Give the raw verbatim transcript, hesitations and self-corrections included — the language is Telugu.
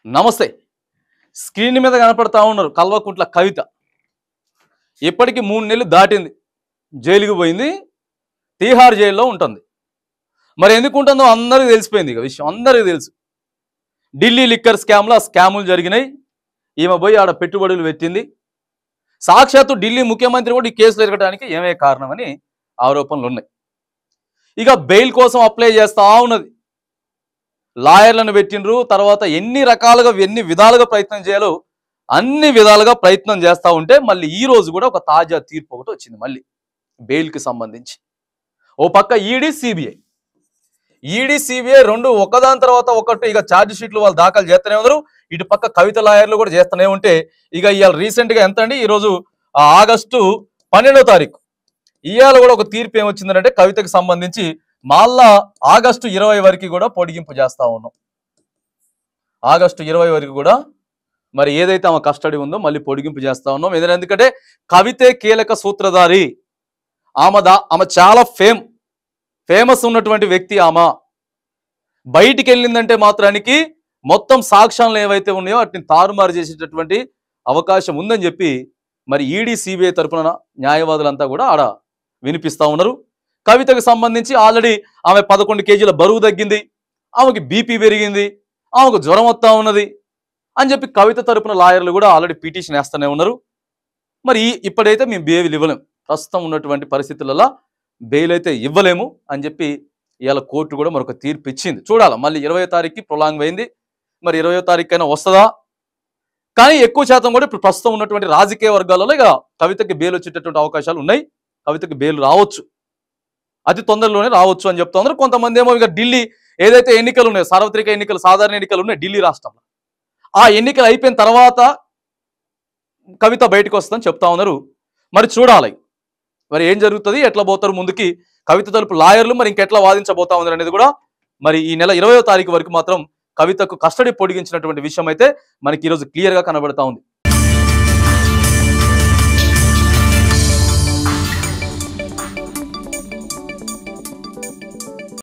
నమస్తే. స్క్రీన్ మీద కనపడతా ఉన్నారు కల్వకుంట్ల కవిత. ఇప్పటికి మూడు నెలలు దాటింది, జైలుకి పోయింది, తీహార్ జైల్లో ఉంటుంది. మరి ఎందుకు ఉంటుందో అందరికీ తెలిసిపోయింది. ఇక విషయం అందరికీ తెలుసు. ఢిల్లీ లిక్కర్ స్కామ్లో ఆ స్కాములు జరిగినాయి. ఈమె పోయి ఆడ పెట్టుబడులు పెట్టింది. సాక్షాత్తు ఢిల్లీ ముఖ్యమంత్రి కూడా ఈ కేసులు ఎరగడానికి ఏమే కారణమని ఆరోపణలు ఉన్నాయి. ఇక బెయిల్ కోసం అప్లై చేస్తా ఉన్నది. లాయర్లను పెట్టినరు. తర్వాత ఎన్ని రకాలుగా ఎన్ని విధాలుగా ప్రయత్నం చేయాలో అన్ని విధాలుగా ప్రయత్నం చేస్తూ ఉంటే మళ్ళీ ఈ రోజు కూడా ఒక తాజా తీర్పు ఒకటి వచ్చింది. మళ్ళీ బెయిల్కి సంబంధించి ఓ పక్క ఈడీ సిబిఐ ఈడీ సిబిఐ రెండు ఒకదాని తర్వాత ఒకటి ఇక ఛార్జ్ షీట్లు వాళ్ళు దాఖలు చేస్తూనే ఉన్నారు. ఇటు పక్క కవిత లాయర్లు కూడా చేస్తూనే ఉంటే ఇక ఇవాళ రీసెంట్గా ఎంత అండి, ఈరోజు ఆగస్టు పన్నెండో తారీఖు ఇవాళ కూడా ఒక తీర్పు ఏమొచ్చిందంటే కవితకు సంబంధించి మళ్ళా ఆగస్టు ఇరవై వరకు కూడా పొడిగింపు చేస్తా ఉన్నాం. ఆగస్టు ఇరవై వరకు కూడా మరి ఏదైతే ఆమె కస్టడీ ఉందో మళ్ళీ పొడిగింపు చేస్తా ఉన్నాం. ఎందుకంటే కవితే కీలక సూత్రధారి. ఆమె దా ఆమె చాలా ఫేమ్ ఫేమస్ ఉన్నటువంటి వ్యక్తి. ఆమె బయటికి వెళ్ళిందంటే మాత్రానికి మొత్తం సాక్ష్యాలు ఏవైతే ఉన్నాయో వాటిని తారుమారు చేసేటటువంటి అవకాశం ఉందని చెప్పి మరి ఈడీ సిబిఐ తరపున న్యాయవాదులంతా కూడా ఆడ వినిపిస్తా ఉన్నారు. కవితకు సంబంధించి ఆల్రెడీ ఆమె పదకొండు కేజీల బరువు తగ్గింది, ఆమెకి బీపీ పెరిగింది, ఆమెకు జ్వరం వస్తూ ఉన్నది అని చెప్పి కవిత తరపున లాయర్లు కూడా ఆల్రెడీ పిటిషన్ వేస్తూనే ఉన్నారు. మరి ఇప్పుడైతే మేము బెయిల్ ఇవ్వలేము, ప్రస్తుతం ఉన్నటువంటి పరిస్థితులలో బెయిల్ అయితే ఇవ్వలేము అని చెప్పి ఇవాళ కోర్టు కూడా మరొక తీర్పు ఇచ్చింది. చూడాలి మళ్ళీ ఇరవై తారీఖుకి ప్రొలాంగ్ అయింది. మరి ఇరవై తారీఖు అయినా వస్తుందా? కానీ ఎక్కువ శాతం కూడా ఇప్పుడు ప్రస్తుతం ఉన్నటువంటి రాజకీయ వర్గాలలో ఇక కవితకి బెయిల్ వచ్చేటటువంటి అవకాశాలు ఉన్నాయి. కవితకి బెయిల్ రావచ్చు, అతి తొందరలోనే రావచ్చు అని చెప్తా ఉన్నారు. కొంతమంది ఏమో ఇక ఢిల్లీ ఏదైతే ఎన్నికలు ఉన్నాయో, సార్వత్రిక ఎన్నికలు, సాధారణ ఎన్నికలు ఉన్నాయి ఢిల్లీ రాష్ట్రంలో, ఆ ఎన్నికలు అయిపోయిన తర్వాత కవిత బయటకు వస్తుందని చెప్తా ఉన్నారు. మరి చూడాలి మరి ఏం జరుగుతుంది, ఎట్లా పోతారు ముందుకి కవిత తరపు లాయర్లు, మరి ఇంకెట్లా వాదించబోతా ఉన్నారు అనేది కూడా మరి ఈ నెల ఇరవయో తారీఖు వరకు మాత్రం కవితకు కస్టడీ పొడిగించినటువంటి విషయం అయితే మనకి ఈరోజు క్లియర్గా కనబడతా ఉంది.